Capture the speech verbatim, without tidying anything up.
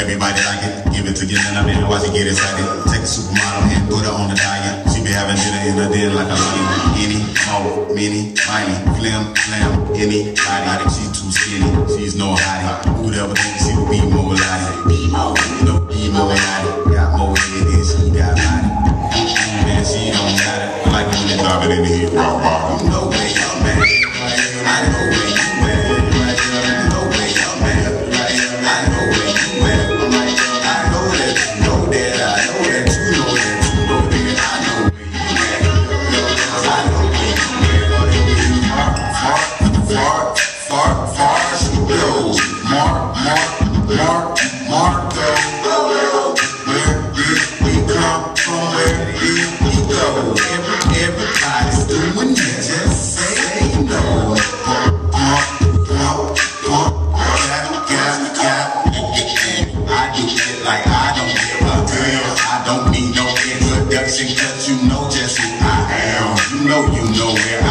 everybody like it. Give it to get in, I mean, watch it get excited. Take a supermodel and put her on the diet. She be having dinner in her den like a lion. Any, small, mini, tiny, flim, flam, any, body. She's too skinny, she's no hottie. Who'd ever think she would be more like B-Mo? No, B-Mo and Hottie. Got more head than she got body. Man, she don't got it. I like when they drop it in the heat. You know where you're man. I know where you at. You know where you're man. I know where you at. I know that you know that. I know that you know that you know that. I know where you at. I know where you at. Far, far, far, far she goes. Mark, mark, mark, mark, go. Where did we come from? Where did we go? Every, everybody's doing this. Just say no. Mark, mark, mark, gap, gap, gap. I do it like I don't give a damn. I don't need no introduction, cause you know just who I am. You know, you know where